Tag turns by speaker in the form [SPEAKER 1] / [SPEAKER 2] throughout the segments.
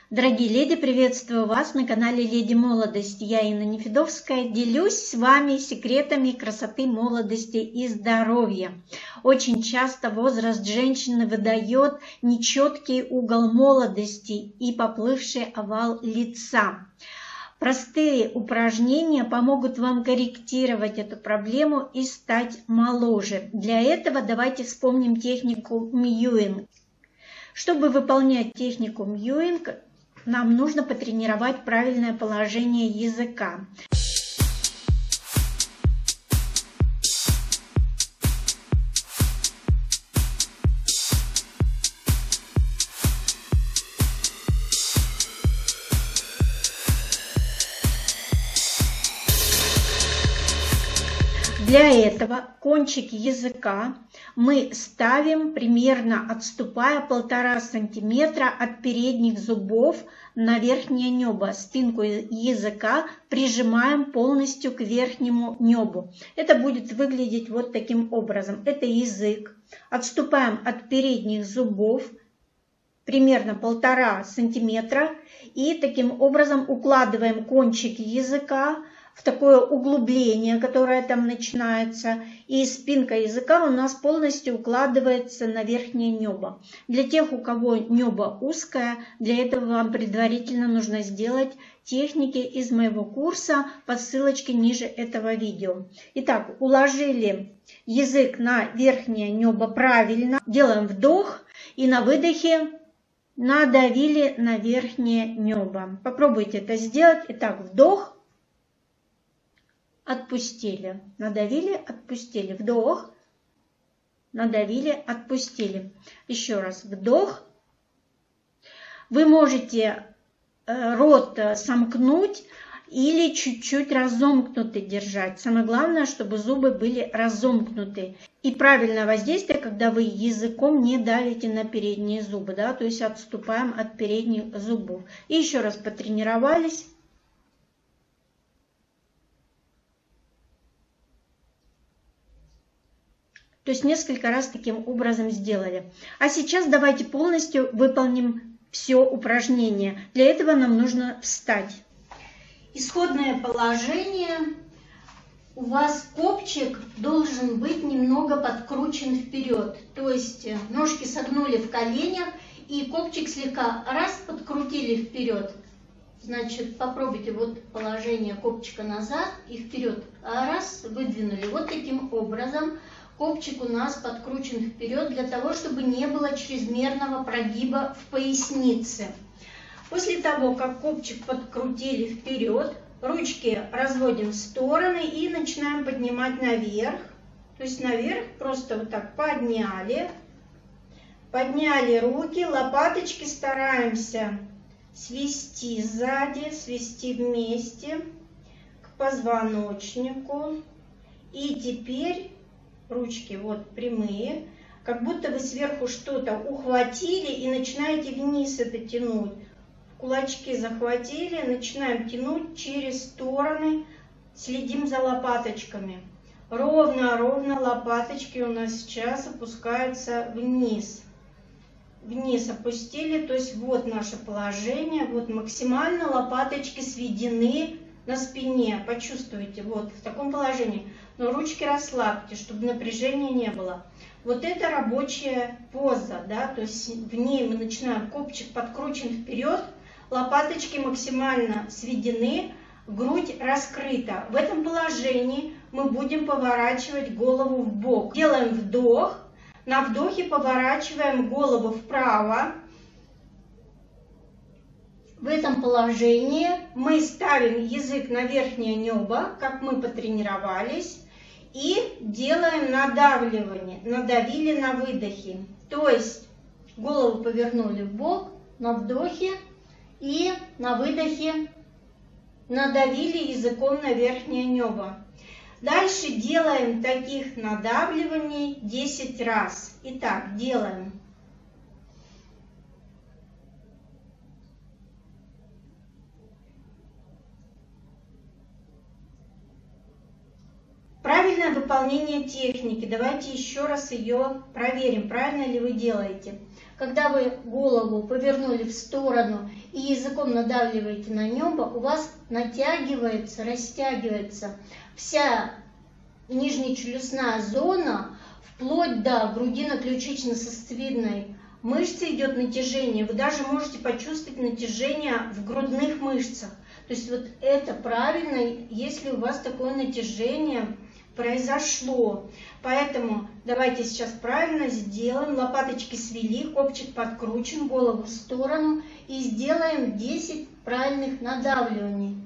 [SPEAKER 1] Дорогие леди, приветствую вас на канале Леди Молодость. Я Инна Нефедовская, делюсь с вами секретами красоты, молодости и здоровья. Очень часто возраст женщины выдает нечеткий угол молодости и поплывший овал лица. Простые упражнения помогут вам корректировать эту проблему и стать моложе. Для этого давайте вспомним технику Мьюинг. Чтобы выполнять технику Мьюинг, нам нужно потренировать правильное положение языка. Для этого кончик языка мы ставим примерно отступая 1,5 сантиметра от передних зубов на верхнее небо. Спинку языка прижимаем полностью к верхнему небу. Это будет выглядеть вот таким образом. Это язык. Отступаем от передних зубов примерно 1,5 сантиметра и таким образом укладываем кончик языка в такое углубление, которое там начинается, и спинка языка у нас полностью укладывается на верхнее небо. Для тех, у кого небо узкое, для этого вам предварительно нужно сделать техники из моего курса по ссылочке ниже этого видео. Итак, уложили язык на верхнее небо правильно, делаем вдох и на выдохе надавили на верхнее небо. Попробуйте это сделать. Итак, вдох. Отпустили, надавили, отпустили, вдох, надавили, отпустили. Еще раз вдох. Вы можете рот сомкнуть или чуть-чуть разомкнутый держать. Самое главное, чтобы зубы были разомкнуты. И правильное воздействие, когда вы языком не давите на передние зубы, да, то есть отступаем от передних зубов. И еще раз потренировались. То есть несколько раз таким образом сделали. А сейчас давайте полностью выполним все упражнение. Для этого нам нужно встать. Исходное положение. У вас копчик должен быть немного подкручен вперед. То есть ножки согнули в коленях и копчик слегка раз подкрутили вперед. Значит, попробуйте вот положение копчика назад и вперед. Раз, выдвинули. Вот таким образом. Копчик у нас подкручен вперед для того, чтобы не было чрезмерного прогиба в пояснице. После того, как копчик подкрутили вперед, ручки разводим в стороны и начинаем поднимать наверх. То есть наверх просто вот так подняли. Подняли руки, лопаточки стараемся свести сзади, свести вместе к позвоночнику. И теперь ручки вот прямые, как будто вы сверху что-то ухватили и начинаете вниз это тянуть. Кулачки захватили, начинаем тянуть через стороны, следим за лопаточками. Ровно лопаточки у нас сейчас опускаются вниз. Вниз опустили, то есть вот наше положение, вот максимально лопаточки сведены на спине. Почувствуйте, вот в таком положении. Но ручки расслабьте, чтобы напряжения не было. Вот это рабочая поза, да, то есть в ней мы начинаем, копчик подкручен вперед, лопаточки максимально сведены, грудь раскрыта. В этом положении мы будем поворачивать голову в бок. Делаем вдох, на вдохе поворачиваем голову вправо. В этом положении мы ставим язык на верхнее небо, как мы потренировались, и делаем надавливание. Надавили на выдохе. То есть голову повернули в бок на вдохе и на выдохе надавили языком на верхнее небо. Дальше делаем таких надавливаний 10 раз. Итак, делаем. Правильное выполнение техники. Давайте еще раз ее проверим, правильно ли вы делаете. Когда вы голову повернули в сторону и языком надавливаете на небо, у вас натягивается, растягивается вся нижнечелюстная зона, вплоть до грудино-ключично-сосцевидной мышцы идет натяжение. Вы даже можете почувствовать натяжение в грудных мышцах. То есть вот это правильно, если у вас такое натяжение произошло. Поэтому давайте сейчас правильно сделаем. Лопаточки свели, копчик подкручен, голову в сторону. И сделаем 10 правильных надавливаний.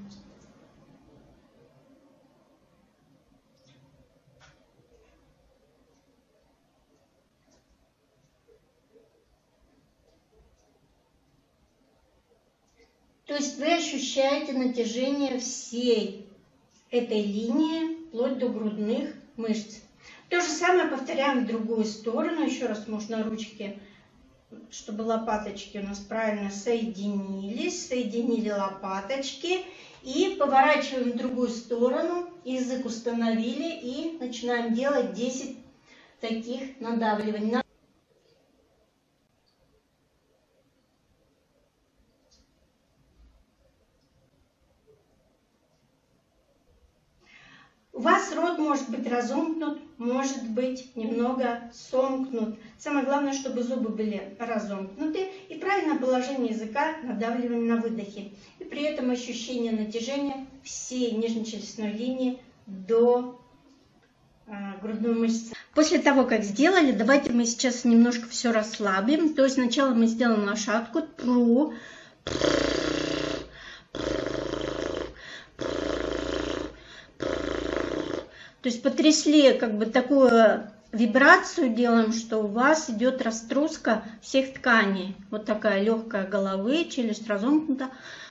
[SPEAKER 1] То есть вы ощущаете натяжение всей этой линии, вплоть до грудных мышц. То же самое повторяем в другую сторону. Еще раз можно ручки, чтобы лопаточки у нас правильно соединились. Соединили лопаточки. И поворачиваем в другую сторону. Язык установили. И начинаем делать 10 таких надавливаний. У вас рот может быть разомкнут, может быть немного сомкнут. Самое главное, чтобы зубы были разомкнуты и правильное положение языка, надавливаем на выдохе. И при этом ощущение натяжения всей нижнечелюстной линии до грудной мышцы. После того, как сделали, давайте мы сейчас немножко все расслабим. То есть сначала мы сделаем лошадку, тру. То есть потрясли, как бы такую вибрацию делаем, что у вас идет раструска всех тканей. Вот такая легкая головы, челюсть разомкнута.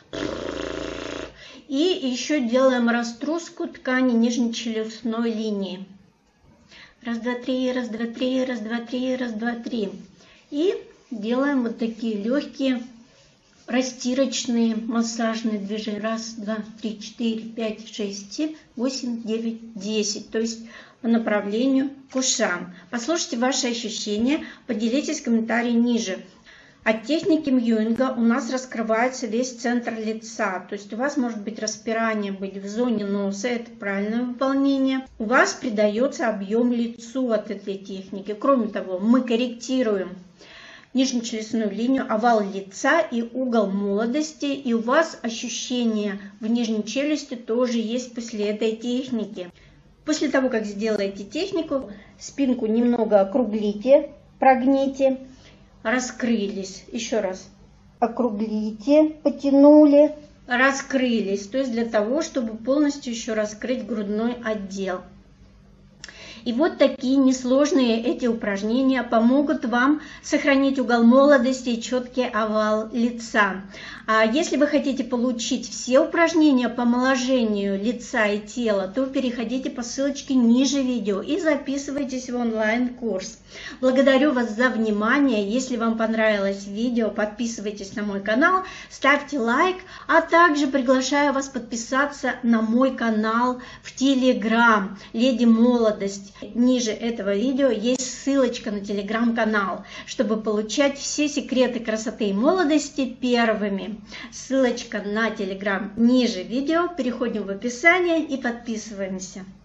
[SPEAKER 1] И еще делаем раструску ткани нижнечелюстной линии. Раз, два, три, раз, два, три, раз, два, три, раз, два, три. И делаем вот такие легкие растирочные массажные движения. Раз, два, три, четыре, пять, шесть, семь, 8, 9, 10. То есть по направлению к ушам. Послушайте ваши ощущения, поделитесь в комментарии ниже. От техники Мьюинга у нас раскрывается весь центр лица. То есть у вас может быть распирание быть в зоне носа, это правильное выполнение. У вас придается объем лицу от этой техники. Кроме того, мы корректируем нижнечелюстную линию, овал лица и угол молодости. И у вас ощущение в нижней челюсти тоже есть после этой техники. После того, как сделаете технику, спинку немного округлите, прогните, раскрылись. Еще раз. Округлите, потянули, раскрылись. То есть для того, чтобы полностью еще раскрыть грудной отдел. И вот такие несложные эти упражнения помогут вам сохранить угол молодости и четкий овал лица. А если вы хотите получить все упражнения по омоложению лица и тела, то переходите по ссылочке ниже видео и записывайтесь в онлайн-курс. Благодарю вас за внимание. Если вам понравилось видео, подписывайтесь на мой канал, ставьте лайк, а также приглашаю вас подписаться на мой канал в Telegram «Леди Молодость». Ниже этого видео есть ссылочка на телеграм-канал, чтобы получать все секреты красоты и молодости первыми. Ссылочка на телеграм ниже видео. Переходим в описание и подписываемся.